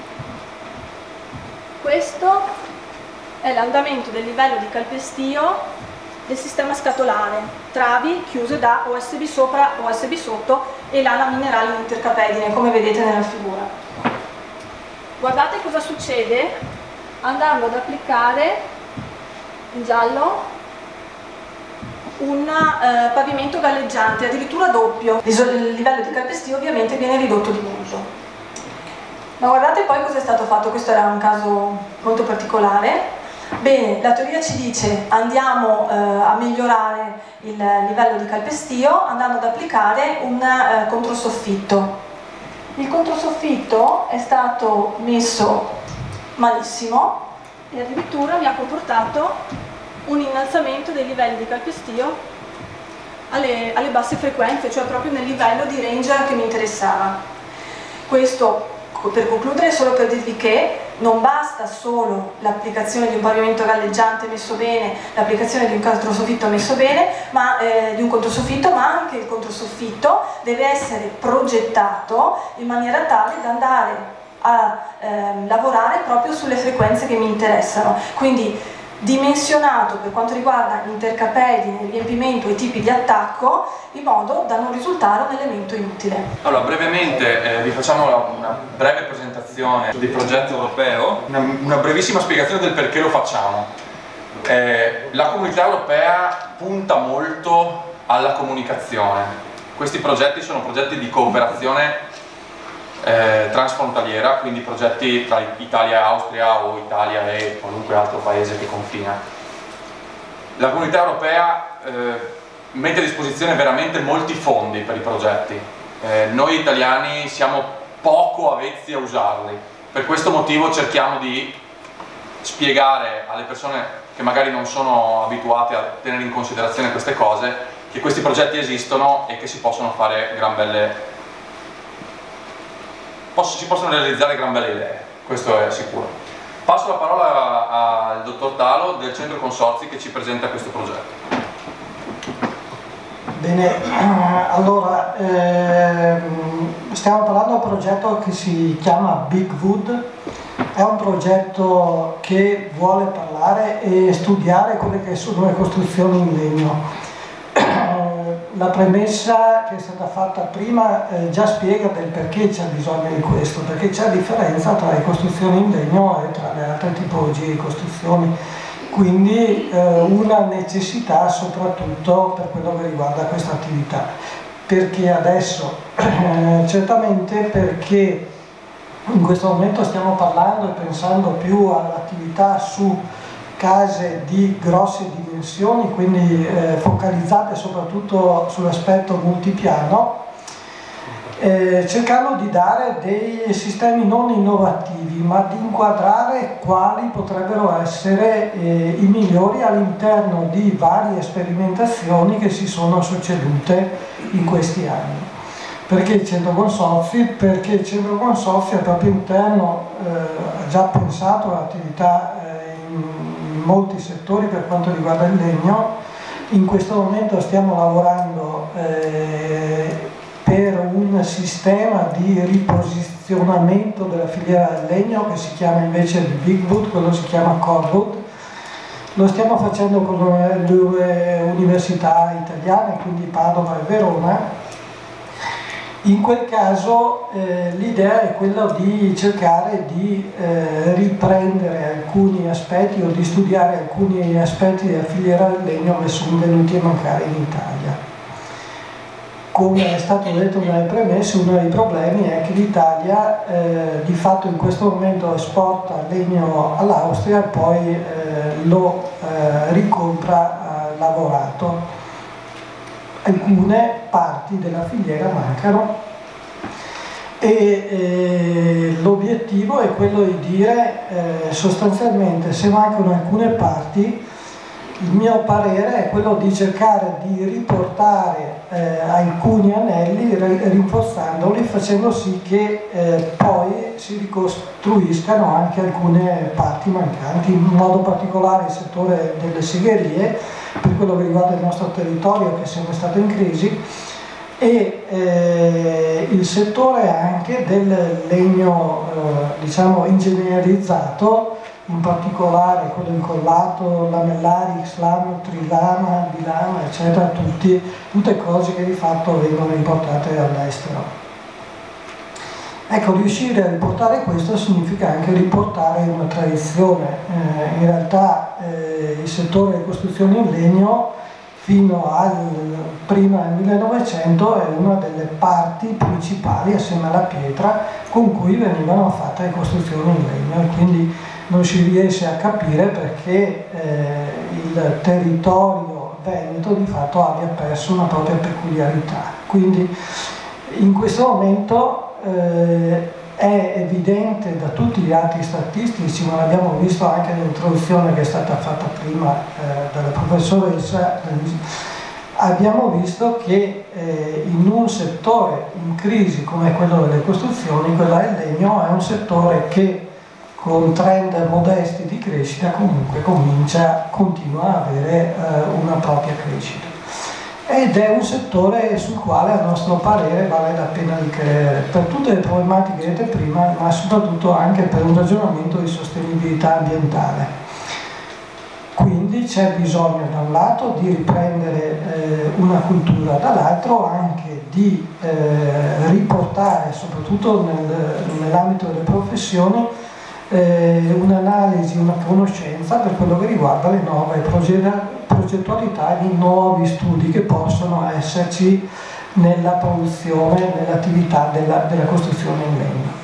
questo è l'andamento del livello di calpestio del sistema scatolare, travi chiuse da OSB sopra, OSB sotto e lana minerale in intercapedine, come vedete nella figura. Guardate cosa succede andando ad applicare in giallo, un pavimento galleggiante, addirittura doppio. Il livello di calpestio ovviamente viene ridotto di molto. Ma guardate poi cosa è stato fatto, questo era un caso molto particolare. Bene, la teoria ci dice andiamo a migliorare il livello di calpestio andando ad applicare un controsoffitto. Il controsoffitto è stato messo malissimo e addirittura mi ha comportato un innalzamento dei livelli di calpestio alle basse frequenze, cioè proprio nel livello di range che mi interessava. Questo, per concludere, solo per dirvi che non basta solo l'applicazione di un pavimento galleggiante messo bene, l'applicazione di un controsoffitto messo bene, ma anche il controsoffitto deve essere progettato in maniera tale da andare a lavorare proprio sulle frequenze che mi interessano. Quindi dimensionato per quanto riguarda l'intercapedine, il riempimento e i tipi di attacco, in modo da non risultare un elemento inutile. Allora, brevemente vi facciamo una breve presentazione del progetto europeo, una brevissima spiegazione del perché lo facciamo. La comunità europea punta molto alla comunicazione. Questi progetti sono progetti di cooperazione transfrontaliera, quindi progetti tra Italia e Austria o Italia e qualunque altro paese che confina. La comunità europea mette a disposizione veramente molti fondi per i progetti. Noi italiani siamo poco avvezzi a usarli, per questo motivo cerchiamo di spiegare alle persone che magari non sono abituate a tenere in considerazione queste cose che questi progetti esistono e che si possono fare si possono realizzare gran belle idee, questo è sicuro. Passo la parola al dottor Talo del Centro Consorzi che ci presenta questo progetto. Bene, allora stiamo parlando di un progetto che si chiama Big Wood. È un progetto che vuole parlare e studiare quelle che sono le costruzioni in legno. La premessa che è stata fatta prima già spiega del perché c'è bisogno di questo, perché c'è differenza tra le costruzioni in legno e tra le altre tipologie di costruzioni, quindi una necessità soprattutto per quello che riguarda questa attività. Perché adesso? Certamente perché in questo momento stiamo parlando e pensando più all'attività su case di grosse dimensioni, quindi focalizzate soprattutto sull'aspetto multipiano, cercando di dare dei sistemi non innovativi, ma di inquadrare quali potrebbero essere i migliori all'interno di varie sperimentazioni che si sono succedute in questi anni. Perché il Centro Consorzi? Perché il Centro Consorzi è proprio interno, ha già pensato all'attività in molti settori per quanto riguarda il legno. In questo momento stiamo lavorando per un sistema di riposizionamento della filiera del legno che si chiama invece di Big Wood, quello si chiama Core Wood. Lo stiamo facendo con due università italiane, quindi Padova e Verona. In quel caso l'idea è quella di cercare di riprendere alcuni aspetti o di studiare alcuni aspetti della filiera del legno che sono venuti a mancare in Italia. Come è stato detto nelle premesse, uno dei problemi è che l'Italia di fatto in questo momento esporta legno all'Austria e poi lo ricompra lavorato. Alcune parti della filiera mancano e l'obiettivo è quello di dire sostanzialmente se mancano alcune parti, il mio parere è quello di cercare di riportare alcuni anelli rinforzandoli, facendo sì che poi si ricostruiscano anche alcune parti mancanti, in modo particolare il settore delle segherie per quello che riguarda il nostro territorio che è sempre stato in crisi, e il settore anche del legno diciamo ingegnerizzato, in particolare quello incollato, lamellari, X-lama, trilama, bilama, eccetera, tutte cose che di fatto vengono importate dall'estero. Ecco, riuscire a riportare questo significa anche riportare una tradizione. In realtà il settore delle costruzioni in legno fino prima del 1900 è una delle parti principali, assieme alla pietra, con cui venivano fatte le costruzioni in legno, e quindi non si riesce a capire perché il territorio veneto di fatto abbia perso una propria peculiarità. Quindi in questo momento è evidente da tutti gli atti statistici, ma l'abbiamo visto anche nell'introduzione che è stata fatta prima dalla professoressa, abbiamo visto che in un settore in crisi come quello delle costruzioni, quello del legno è un settore che con trend modesti di crescita comunque continua a avere una propria crescita. Ed è un settore sul quale a nostro parere vale la pena di credere per tutte le problematiche dette prima, ma soprattutto anche per un ragionamento di sostenibilità ambientale. Quindi c'è bisogno da un lato di riprendere una cultura, dall'altro anche di riportare, soprattutto nell'ambito delle professioni, un'analisi, una conoscenza per quello che riguarda le nuove progettualità di nuovi studi che possono esserci nella produzione, nell'attività della costruzione in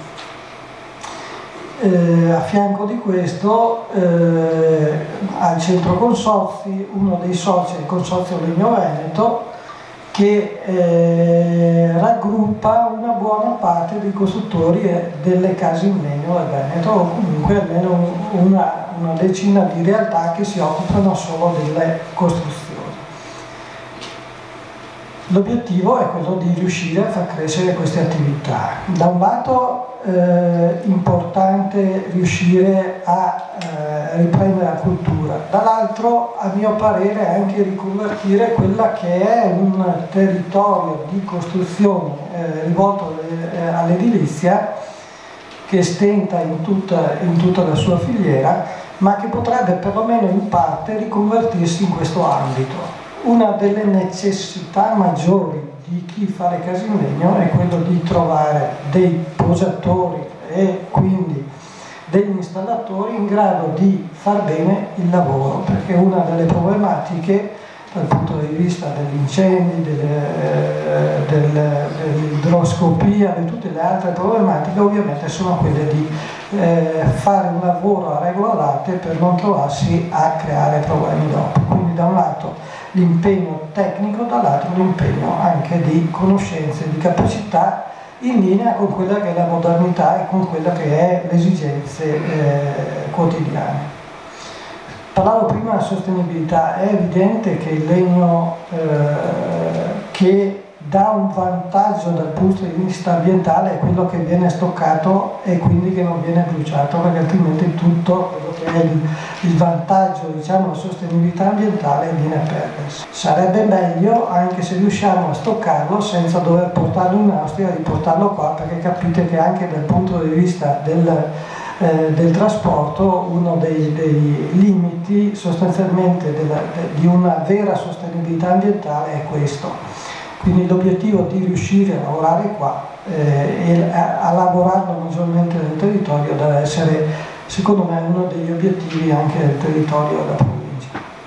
legno. A fianco di questo al centro consorzi, uno dei soci del Consorzio Legno Veneto, che raggruppa una buona parte dei costruttori delle case in legno del Veneto, o comunque almeno una decina di realtà che si occupano solo delle costruzioni. L'obiettivo è quello di riuscire a far crescere queste attività. Da un lato importante riuscire a riprendere la cultura, dall'altro a mio parere anche riconvertire quella che è un territorio di costruzione rivolto all'edilizia che stenta in tutta la sua filiera, ma che potrebbe perlomeno in parte riconvertirsi in questo ambito. Una delle necessità maggiori di chi fa le case in legno è quello di trovare dei posatori e quindi degli installatori in grado di far bene il lavoro, perché una delle problematiche dal punto di vista degli incendi, dell'idroscopia e tutte le altre problematiche ovviamente sono quelle di fare un lavoro a regola date per non trovarsi a creare problemi dopo. Quindi da un lato l'impegno tecnico, dall'altro l'impegno anche di conoscenze, di capacità in linea con quella che è la modernità e con quella che è le esigenze quotidiane. Parlavo prima della sostenibilità, è evidente che il legno che dà un vantaggio dal punto di vista ambientale è quello che viene stoccato e quindi che non viene bruciato, perché altrimenti tutto quello che è il vantaggio, diciamo, la sostenibilità ambientale viene a perdersi. Sarebbe meglio anche se riusciamo a stoccarlo senza dover portarlo in Austria e riportarlo qua, perché capite che anche dal punto di vista del trasporto uno dei limiti sostanzialmente di una vera sostenibilità ambientale è questo. Quindi l'obiettivo di riuscire a lavorare qua e a lavorarlo maggiormente nel territorio deve essere, secondo me, uno degli obiettivi anche del territorio della provincia.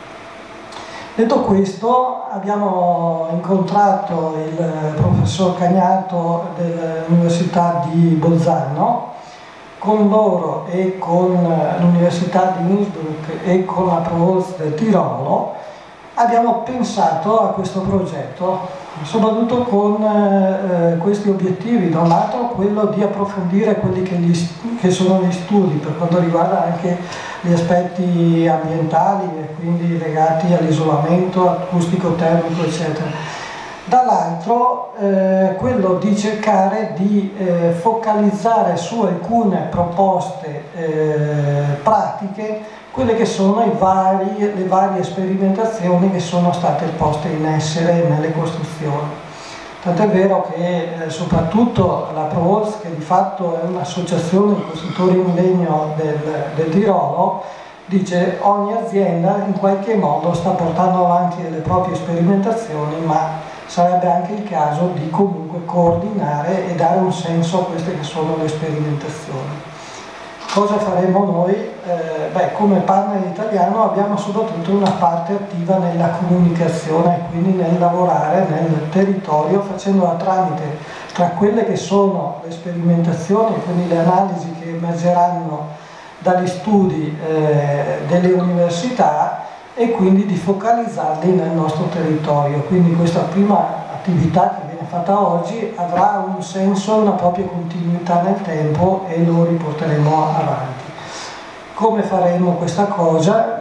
Detto questo, abbiamo incontrato il professor Cagnato dell'Università di Bolzano. Con loro e con l'Università di Innsbruck e con la Provost del Tirolo abbiamo pensato a questo progetto, soprattutto con questi obiettivi. Da un lato quello di approfondire quelli che sono gli studi per quanto riguarda anche gli aspetti ambientali e quindi legati all'isolamento acustico, termico, eccetera. Dall'altro quello di cercare di focalizzare su alcune proposte pratiche quelle che sono le varie sperimentazioni che sono state poste in essere nelle costruzioni. Tant'è vero che soprattutto la Provost, che di fatto è un'associazione di costruttori in legno del Tirolo, dice ogni azienda in qualche modo sta portando avanti le proprie sperimentazioni, ma sarebbe anche il caso di comunque coordinare e dare un senso a queste che sono le sperimentazioni. Cosa faremo noi? Come partner italiano abbiamo soprattutto una parte attiva nella comunicazione, quindi nel lavorare nel territorio, facendola tramite tra quelle che sono le sperimentazioni, quindi le analisi che emergeranno dagli studi delle università, e quindi di focalizzarli nel nostro territorio. Quindi questa prima attività che viene fatta oggi avrà un senso, una propria continuità nel tempo, e lo riporteremo avanti. Come faremo questa cosa?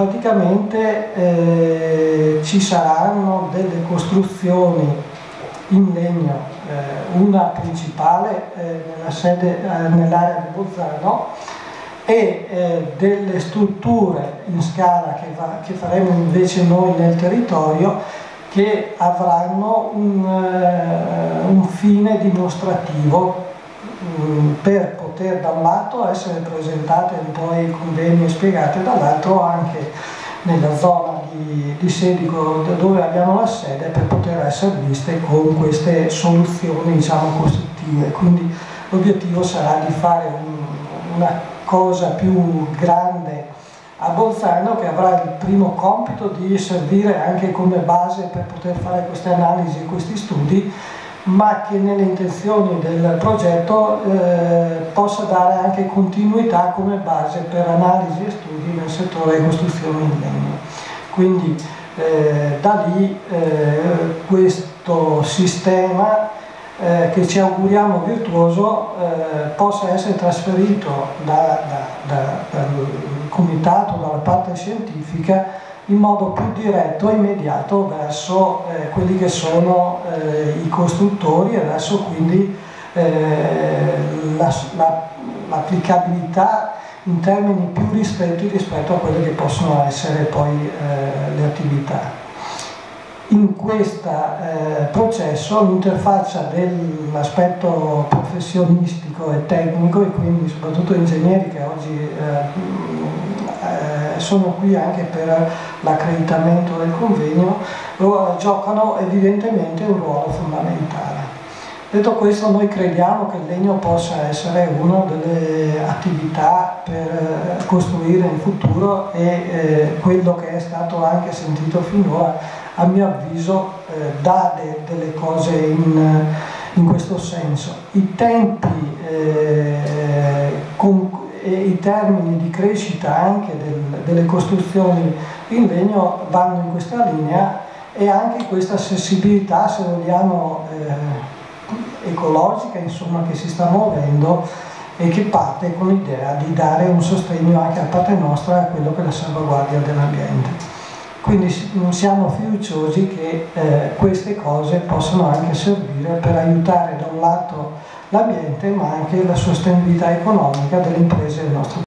Praticamente ci saranno delle costruzioni in legno, una principale nell'area di Bolzano, e delle strutture in scala che faremo invece noi nel territorio, che avranno un fine dimostrativo per poter da un lato essere presentate un po' ai convegni e spiegate, dall'altro anche nella zona di Sedico dove abbiamo la sede, per poter essere viste con queste soluzioni, diciamo, costruttive. Quindi l'obiettivo sarà di fare una cosa più grande a Bolzano, che avrà il primo compito di servire anche come base per poter fare queste analisi e questi studi, ma che nelle intenzioni del progetto possa dare anche continuità come base per analisi e studi nel settore delle costruzioni in legno. Quindi da lì questo sistema che ci auguriamo virtuoso possa essere trasferito dal comitato, dalla parte scientifica, in modo più diretto e immediato verso quelli che sono i costruttori, e verso quindi l'applicabilità in termini più ristretti rispetto a quelle che possono essere poi le attività. In questo processo l'interfaccia dell'aspetto professionistico e tecnico, e quindi soprattutto ingegneri che oggi sono qui anche per l'accreditamento del convegno, giocano evidentemente un ruolo fondamentale. Detto questo, noi crediamo che il legno possa essere una delle attività per costruire in futuro, e quello che è stato anche sentito finora, a mio avviso, dà delle cose in questo senso. I tempi e i termini di crescita anche delle costruzioni in legno vanno in questa linea, e anche questa sensibilità, se vogliamo, ecologica, insomma, che si sta muovendo, e che parte con l'idea di dare un sostegno anche a parte nostra a quello che è la salvaguardia dell'ambiente. Quindi siamo fiduciosi che queste cose possano anche servire per aiutare da un lato l'ambiente, ma anche la sostenibilità economica delle imprese del nostro paese.